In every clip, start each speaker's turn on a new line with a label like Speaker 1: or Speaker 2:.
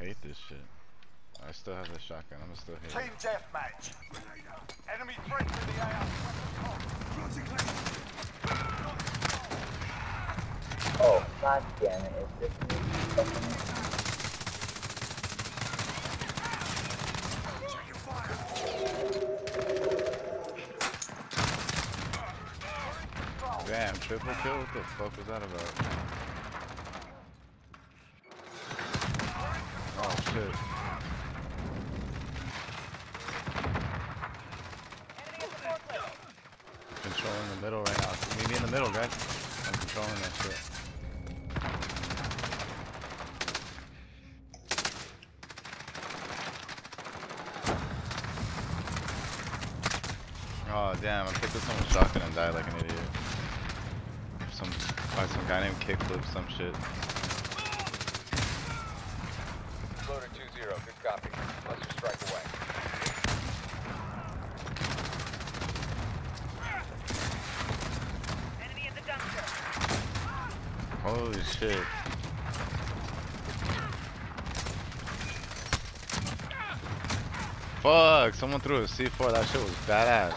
Speaker 1: hate this shit. I still have the shotgun. I'm still hate
Speaker 2: Team deathmatch. Enemy threats in the AO.
Speaker 3: Oh, god damn it. It's just me.
Speaker 1: Damn, triple kill? What the fuck was that about? Oh shit. Controlling the middle right now. Meet me in the middle, guys. I'm controlling that shit. Oh damn, I picked up someone's shotgun and died like an idiot. By some guy named Kickflip, some shit.
Speaker 4: Loader 2-0, good copy. Cluster strike away.
Speaker 5: Enemy in the dumpster.
Speaker 1: Holy shit. Fuck, someone threw a C4, that shit was badass.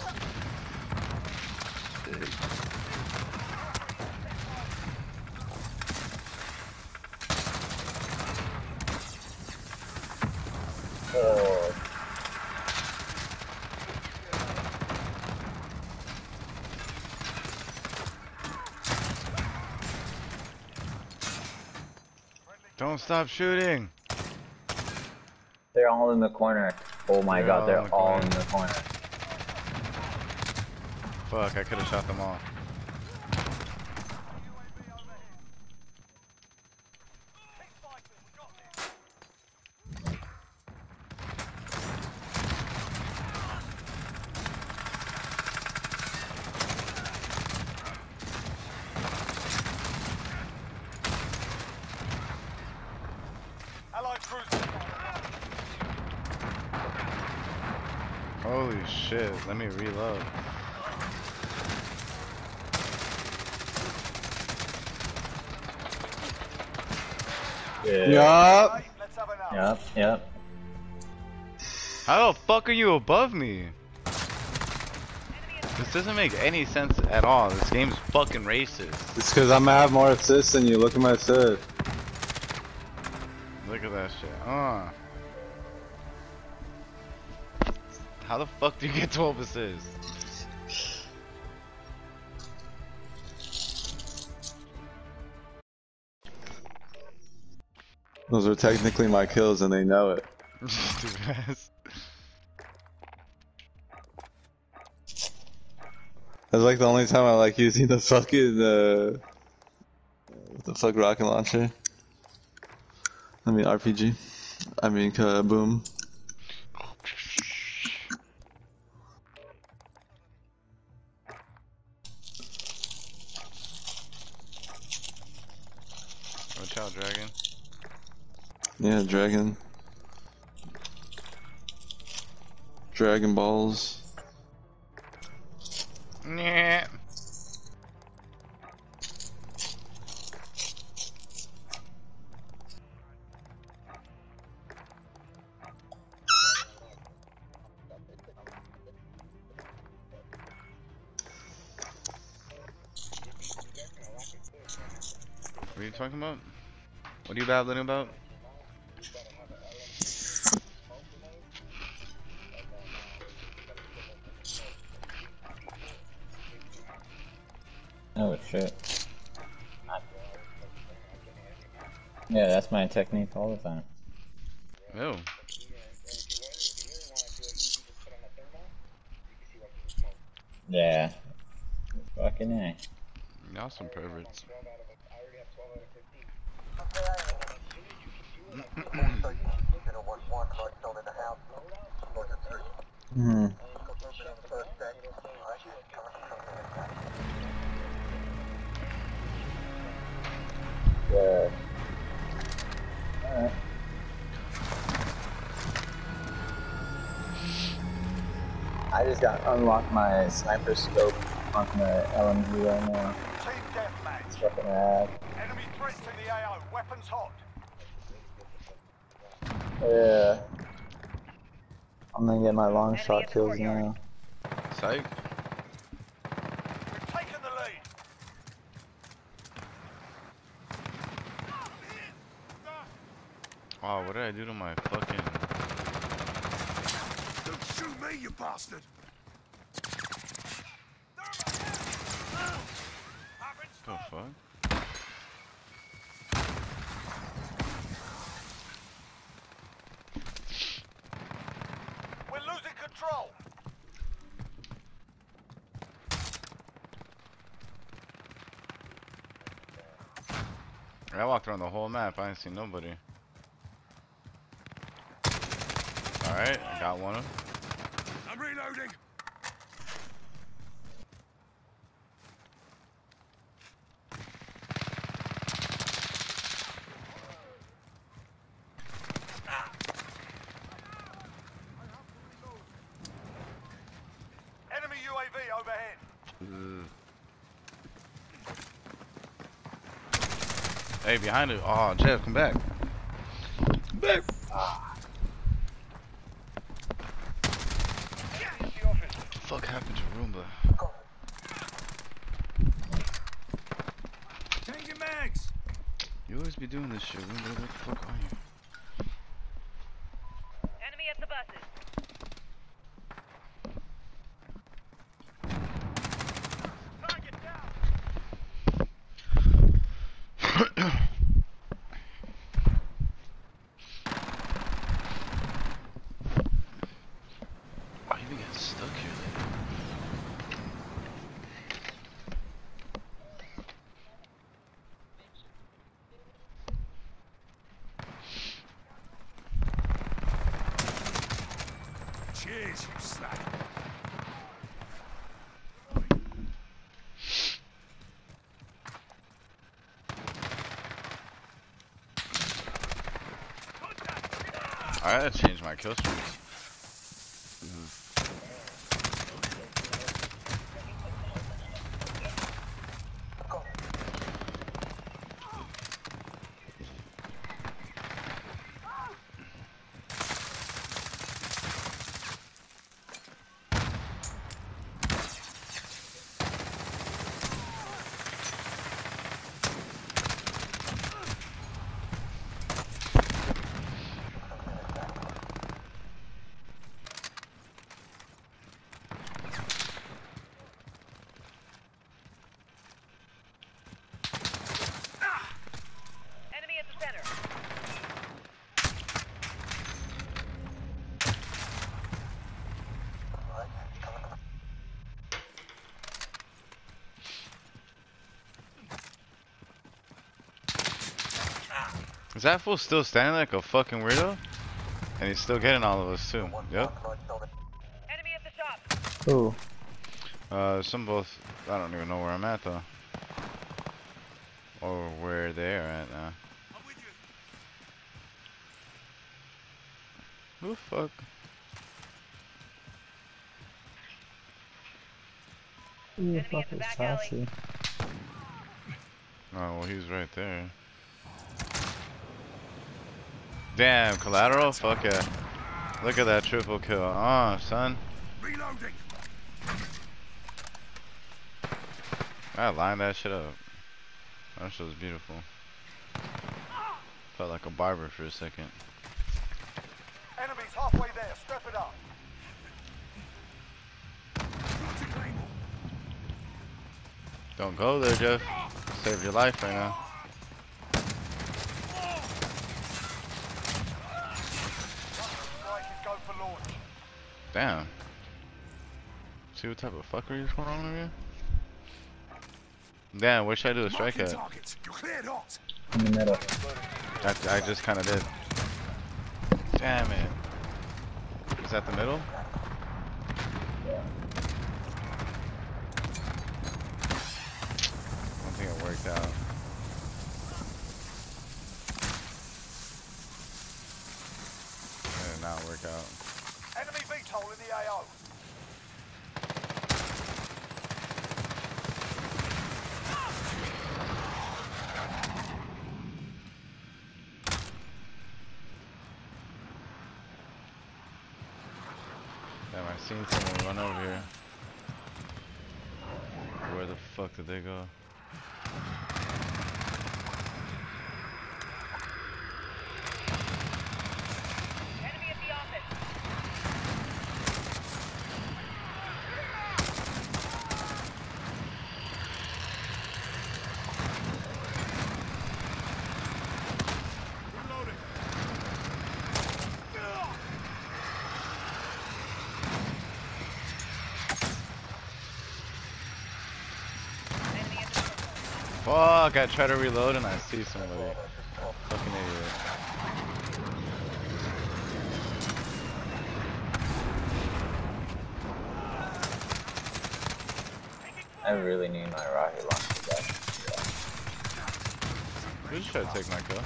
Speaker 3: Oh.
Speaker 1: Don't stop shooting.
Speaker 3: They're all in the corner. Oh my god, they're all in the corner.
Speaker 1: Fuck, I could've shot them all.
Speaker 2: Allied cruiser.
Speaker 1: Holy shit, let me reload.
Speaker 3: Yeah.
Speaker 6: Yup.
Speaker 2: Let's have another.
Speaker 3: Yep.
Speaker 1: How the fuck are you above me? This doesn't make any sense at all. This game's fucking racist.
Speaker 6: It's because I'm gonna have more assists than you. Look at my assist.
Speaker 1: Look at that shit. How the fuck do you get 12 assists?
Speaker 6: Those are technically my kills and they know it.
Speaker 1: Stupid ass.
Speaker 6: That's like the only time I like using the fucking what the fuck rocket launcher. I mean RPG. I mean kaboom.
Speaker 1: Watch out, dragon.
Speaker 6: Yeah, dragon. Dragon balls.
Speaker 1: Yeah. What are you talking about? What are you babbling about?
Speaker 3: Oh shit. Yeah, that's my technique all the time.
Speaker 1: No.
Speaker 3: Yeah. Fucking A.
Speaker 1: Y'all some perverts.
Speaker 6: Hmm.
Speaker 3: Yeah. Alright. I just got unlocked my sniper scope on the LMG right now.
Speaker 2: Team deathmatch.
Speaker 3: Fucking rad.
Speaker 2: Enemy threats in the AO. Weapons hot.
Speaker 3: Yeah. I'm gonna get my long shot kills now.
Speaker 1: Psych.
Speaker 2: We've taken the lead.
Speaker 1: Oh, what did I do to my fucking...
Speaker 2: Don't shoot me, you bastard.
Speaker 1: The fuck?
Speaker 2: We're losing control.
Speaker 1: I walked around the whole map. I ain't seen nobody. Alright, I got one of them.
Speaker 2: I'm reloading. Enemy UAV overhead.
Speaker 1: Hey, behind it. Oh, Jeff, come back. Come back. What the fuck happened to Roomba?
Speaker 2: Changing mags.
Speaker 1: You always be doing this shit, Roomba. What the fuck are you?
Speaker 5: Enemy at the buses.
Speaker 2: Target down.
Speaker 1: Why you get stuck here?
Speaker 2: Cheers, you slag.
Speaker 1: Alright, that changed my kill streaks.
Speaker 5: Enemy at the center.
Speaker 1: Is that fool still standing like a fucking weirdo? And he's still getting all of us too. Yep.
Speaker 5: Enemy at the shop.
Speaker 3: Ooh.
Speaker 1: Some both. I don't even know where I'm at though. Or where they are at now.
Speaker 2: I'm with you.
Speaker 1: Who the fuck?
Speaker 3: Who the
Speaker 5: Enemy
Speaker 3: fuck
Speaker 5: at the
Speaker 3: is
Speaker 5: back alley.
Speaker 3: Chauncey?
Speaker 1: Oh, well, he's right there. Damn, collateral? Fuck yeah. Look at that triple kill. Oh, son.
Speaker 2: Reloading.
Speaker 1: I lined that shit up. That shit was beautiful. Felt like a barber for a second.
Speaker 2: Enemies halfway there. Step it up.
Speaker 1: Don't go there, Jeff. Save your life right now.
Speaker 2: Strike is go for launch.
Speaker 1: Damn. See what type of fuckery is going on over here? Damn, where should I do a strike at?
Speaker 2: Targets. You're cleared hot.
Speaker 3: In the middle.
Speaker 1: I just kind of did. Damn it. Is that the middle? I don't think it worked out. It did not work out.
Speaker 2: Enemy VTOL in the AO.
Speaker 1: seen someone run over here. Where the fuck did they go?
Speaker 5: Enemy at the office.
Speaker 2: Reloading.
Speaker 5: Enemy at the circle.
Speaker 1: Fuck, I try to reload and I see somebody. Fucking idiot.
Speaker 3: I really need my rocket launcher back.
Speaker 1: Who just tried to take my kill?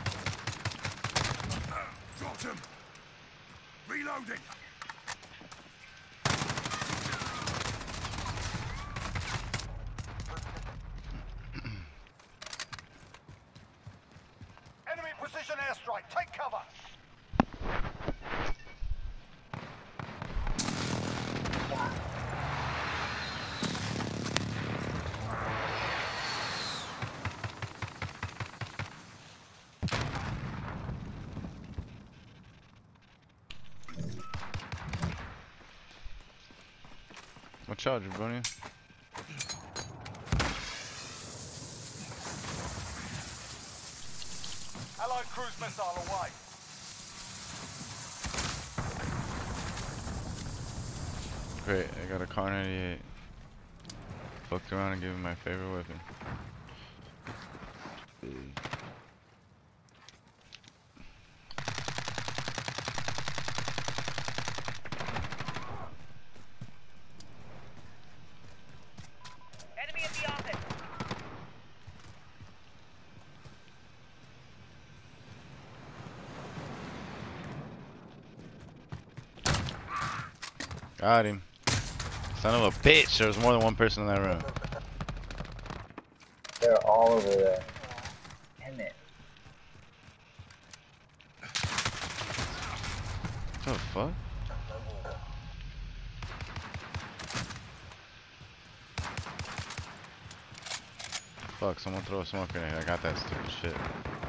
Speaker 2: Got him. Reloading. Enemy precision airstrike. Take cover.
Speaker 1: Watch out, Jabroni.
Speaker 2: Allied cruise missile away.
Speaker 1: Great, I got a Car 98. Fucked around and gave me my favorite weapon.
Speaker 5: Enemy at the office.
Speaker 1: Got him. Son of a bitch, there was more than one person in that room.
Speaker 3: They're all over there. Damn it.
Speaker 1: What the fuck? Fuck, someone throw a smoke grenade. I got that stupid shit.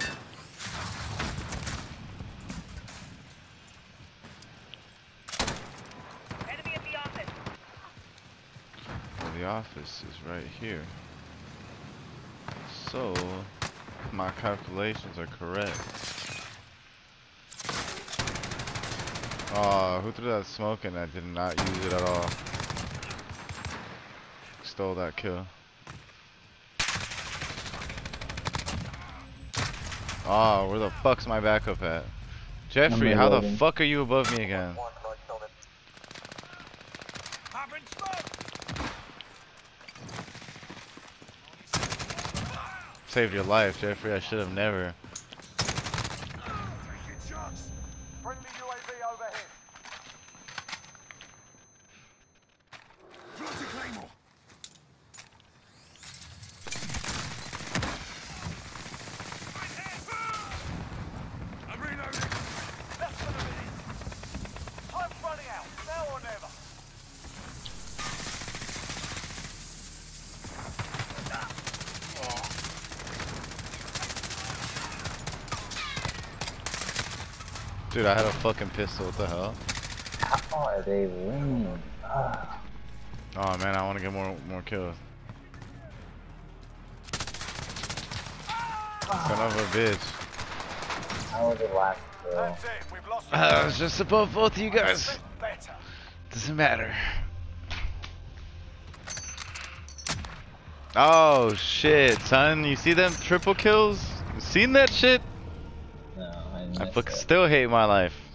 Speaker 5: Enemy at the office.
Speaker 1: Well, the office is right here. So, my calculations are correct. Oh, who threw that smoke and I did not use it at all? Stole that kill. Oh, where the fuck's my backup at? Jeffrey, how the fuck are you above me again?
Speaker 2: Having smoke.
Speaker 1: Saved your life, Jeffrey. I should have never.
Speaker 2: Taking shots. Friendly UAV overhead. Planting Claymore. I'm reloading. Less than a minute. Time's running out. Now or never.
Speaker 1: Dude, I had a fucking pistol. What the hell?
Speaker 3: How are they winning?
Speaker 1: Oh man, I want to get more kills. Son of a bitch.
Speaker 3: How was it last kill?
Speaker 2: That's it. We've lost.
Speaker 1: I was just above both of you guys.
Speaker 2: Better.
Speaker 1: Doesn't matter. Oh shit, son. You see them triple kills? You seen that shit?
Speaker 3: No, I
Speaker 1: I
Speaker 3: missed
Speaker 1: fucking
Speaker 3: it.
Speaker 1: still hate my life.